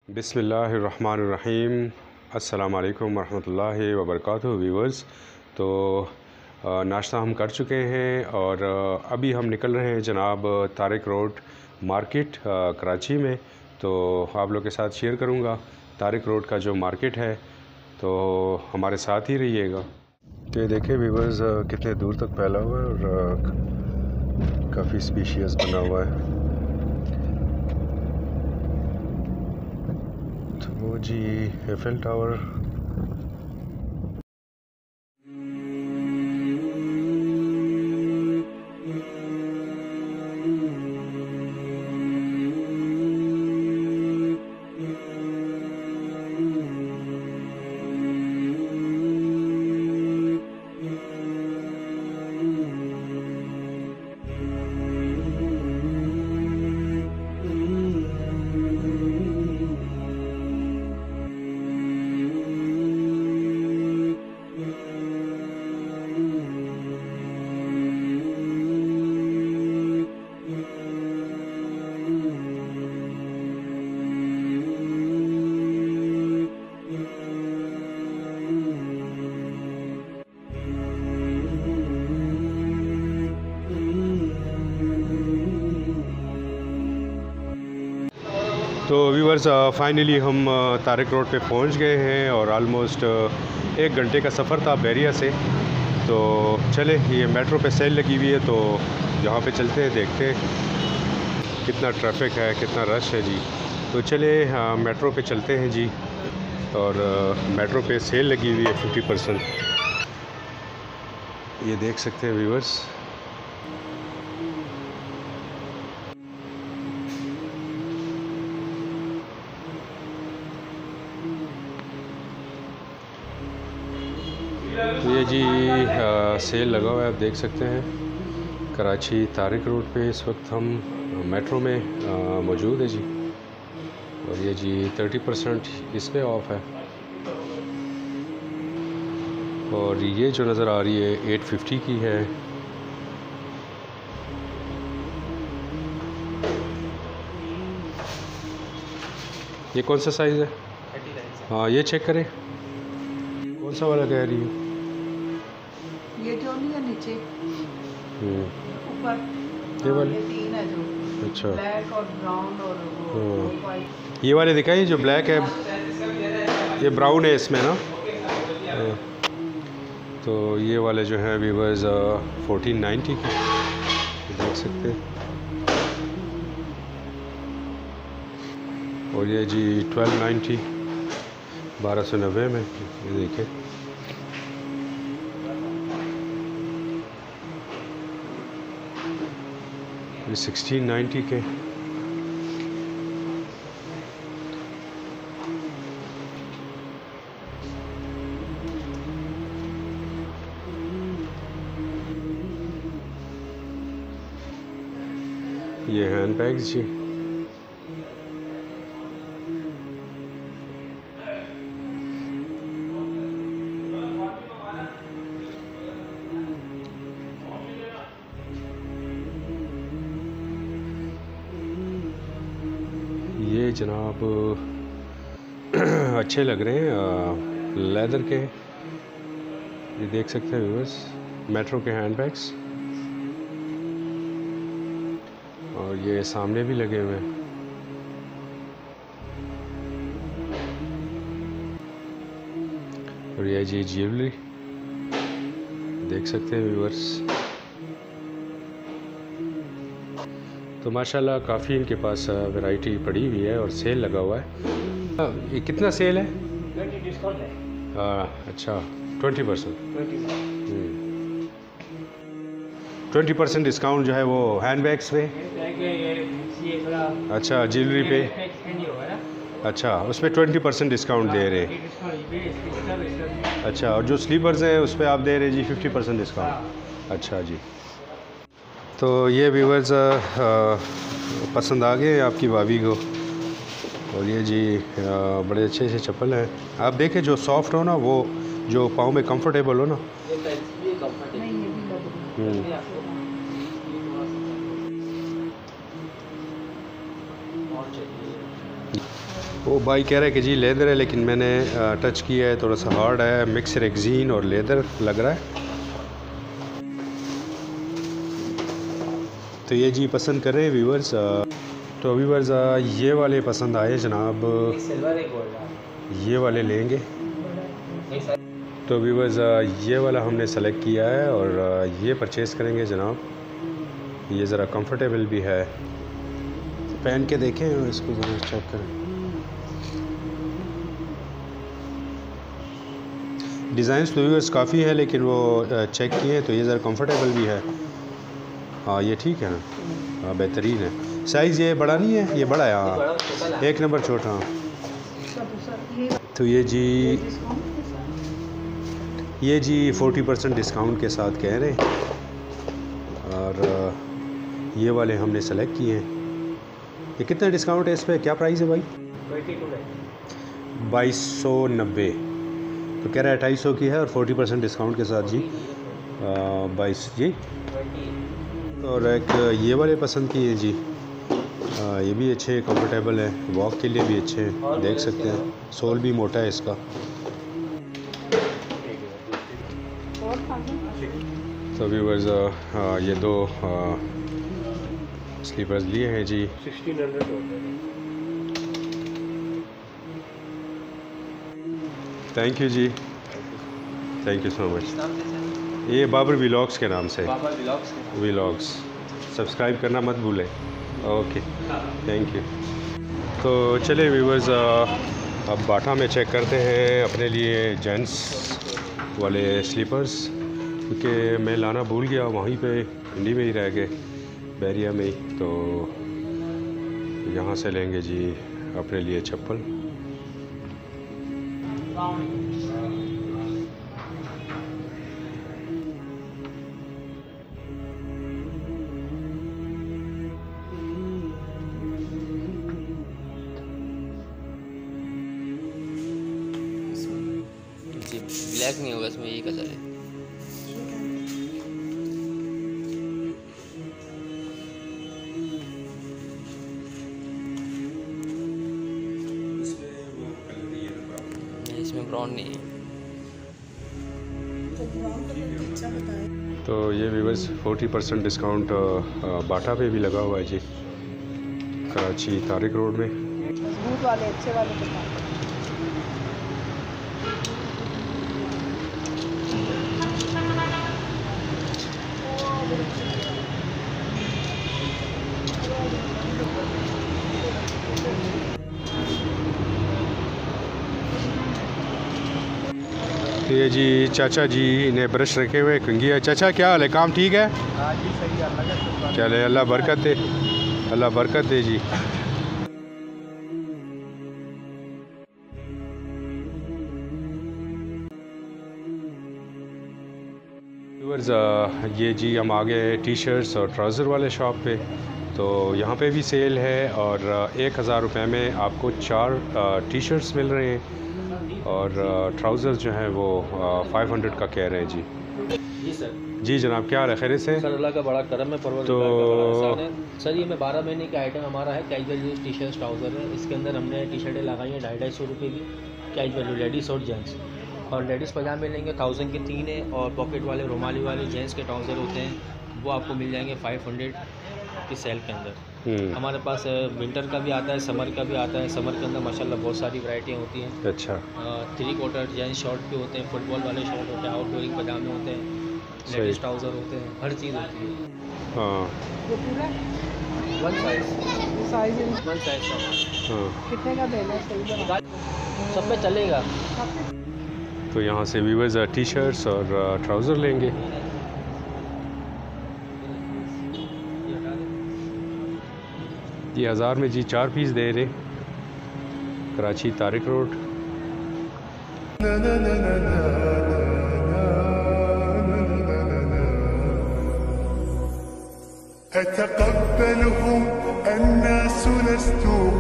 बिस्मिल्लाहिर्रहमानिर्रहीम। अस्सलामु अलैकुम वरहमतुल्लाहि वबरकातुहू व्यूअर्स। तो नाश्ता हम कर चुके हैं और अभी हम निकल रहे हैं जनाब तारिक रोड मार्केट कराची में। तो आप लोग के साथ शेयर करूंगा तारिक रोड का जो मार्केट है, तो हमारे साथ ही रहिएगा। तो ये देखें व्यूअर्स कितने दूर तक फैला हुआ है और काफ़ी स्पीशियस बना हुआ है। तो वो जी एफएल टावर। तो व्यूअर्स फाइनली हम तारिक रोड पे पहुंच गए हैं और आलमोस्ट 1 घंटे का सफ़र था बैरिया से। तो चले, ये मेट्रो पे सेल लगी हुई है, तो यहाँ पे चलते हैं, देखते हैं कितना ट्रैफिक है, कितना रश है जी। तो चले मेट्रो पे चलते हैं जी। और मेट्रो पे सेल लगी हुई है 50%। ये देख सकते हैं व्यूअर्स। तो ये जी सेल लगा हुआ है, आप देख सकते हैं कराची तारिक रोड पे। इस वक्त हम मेट्रो में मौजूद है जी। और ये जी 30% इस पे ऑफ है। और ये जो नज़र आ रही है 850 की है। ये कौन सा साइज़ है? हाँ, ये चेक करें कौन सा वाला कह रही है। ये जो नहीं है नीचे ऊपर, ये वाले ये 3 है जो। अच्छा, ब्लैक और ब्राउन और वो वाइट। ये वाले दिखाइए जो ब्लैक है, ये ब्राउन है इसमें ना। तो ये वाले जो हैं व्यूअर्स 1490 की, देख सकते हैं। और ये जी 1290, 1290 में, ये देखें। ये 1690 के। ये हैंड बैग्स जी। ये जनाब अच्छे लग रहे हैं, लेदर के। ये देख सकते हैं व्यूअर्स, मेट्रो के हैंड बैग्स। और ये सामने भी लगे हुए हैं। और ये जी ज्वेलरी देख सकते हैं व्यूअर्स। तो माशाल्लाह काफ़ी इनके पास वैरायटी पड़ी हुई है और सेल लगा हुआ है। ये कितना सेल है? 20 डिस्काउंट है। अच्छा, 20%। 20% डिस्काउंट जो है वो हैंड बैग्स पे। अच्छा, ज्वेलरी पे। अच्छा, उसमें 20% डिस्काउंट दे रहे हैं। अच्छा, और जो स्लीपर्स हैं उस पर आप दे रहे हैं जी 50% डिस्काउंट। अच्छा जी। तो ये व्यूअर्स पसंद आ गए आपकी भाभी को। और ये जी बड़े अच्छे से चप्पल हैं। आप देखें जो सॉफ्ट हो ना, वो जो पाँव में कंफर्टेबल हो ना। वो भाई कह रहे हैं कि जी लेदर है, लेकिन मैंने टच किया है, थोड़ा सा हार्ड है, मिक्स रेक्जीन और लेदर लग रहा है। तो ये जी पसंद कर रहे हैं व्यूवर्स। तो व्यूवर्स ये वाले पसंद आए जनाब, ये वाले लेंगे। तो व्यूवर्स ये वाला हमने सेलेक्ट किया है और ये परचेज़ करेंगे जनाब। ये ज़रा कंफर्टेबल भी है, पहन के देखें और इसको ज़रा चेक करें। डिज़ाइंस तो व्यूवर्स काफ़ी है, लेकिन वो चेक किए हैं तो ये ज़रा कंफर्टेबल भी है। हाँ ये ठीक है ना, हाँ बेहतरीन है। साइज़ ये बड़ा नहीं है, ये बड़ा है हाँ, एक नंबर छोटा। तो ये जी 40% डिस्काउंट के साथ कह रहे हैं और ये वाले हमने सेलेक्ट किए हैं। ये कितना डिस्काउंट है इस पर, क्या प्राइस है भाई? 2290। तो कह रहा है 250 की है और 40% डिस्काउंट के साथ जी 22 जी। और एक ये वाले पसंद किए जी, ये भी अच्छे कंफर्टेबल है, वॉक के लिए भी अच्छे हैं, देख सकते हैं। सोल भी मोटा है इसका। तो व्यूअर्स ये दो स्लीपर्स लिए हैं जी 1600। थैंक यू जी, थैंक यू सो मच। ये बाबर व्लॉग्स के नाम से, व्लॉग्स सब्सक्राइब करना मत भूलें। Okay thank you. तो चलिए व्यूवर्स अब बाटा में चेक करते हैं अपने लिए जेंट्स वाले स्लीपर्स, क्योंकि मैं लाना भूल गया, वहीं पे इंडी में ही रह गए, बैरिया में ही। तो यहाँ से लेंगे जी अपने लिए चप्पल। ब्लैक नहीं होगा इसमें, यही कलर है। इसमें ब्राउन नहीं है। तो ये व्यूवर्स 40% डिस्काउंट बाटा पे भी लगा हुआ है जी, कराची तारिक रोड में। मजबूत वाले अच्छे वाले बताओ। तो ये जी चाचा जी ने ब्रश रखे हुए कंघी है। चाचा क्या हाल है, काम ठीक है? हाँ जी सही, अल्लाह का शुक्र। चले अल्लाह बरकत दे, अल्लाह बरकत दे जी। व्यूअर्स ये जी हम आ गए टी शर्ट्स और ट्राउज़र वाले शॉप पे। तो यहाँ पे भी सेल है और 1000 रुपये में आपको 4 टी शर्ट्स मिल रहे हैं और ट्राउज़र्स जो हैं वो 500 का कह रहे हैं जी। जी सर। जी जनाब क्या हाल है, खैरियत से? सर अल्लाह का बड़ा करम है, परवरदिगार तो का बड़ा एहसान है। सर ये में 12 महीने का आइटम हमारा है, casual use T shirt trouser है। इसके अंदर हमने टी शर्टें लगाई हैं 250-250 रुपये की, कैजुअल लेडीज़ और जेंट्स। और लेडीज़ पजामे लेंगे 1000 के 3 है, और पॉकेट वाले रुमाली वाले जेंट्स के ट्राउज़र होते हैं वो आपको मिल जाएंगे 500 की सेल के अंदर। हमारे पास विंटर का भी आता है, समर का भी आता है। समर के अंदर माशाल्लाह बहुत सारी वैरायटियाँ होती हैं। अच्छा 3/4 जेंट्स शॉर्ट भी होते हैं, फुटबॉल वाले शॉर्ट होते हैं, आउटडोरिंग पजामे होते हैं, लेडीज़ ट्राउज़र होते हैं, हर चीज़ होती है। हाँ ये पूरा वन साइज साइज का हाँ। कितने का देना है, सही बता। सब में चलेगा। तो यहाँ से व्यूअर्स टी शर्ट्स और ट्राउज़र लेंगे। ये 1000 में जी 4 पीस दे रहे, कराची तारिक रोड। أتقبلهم الناس لست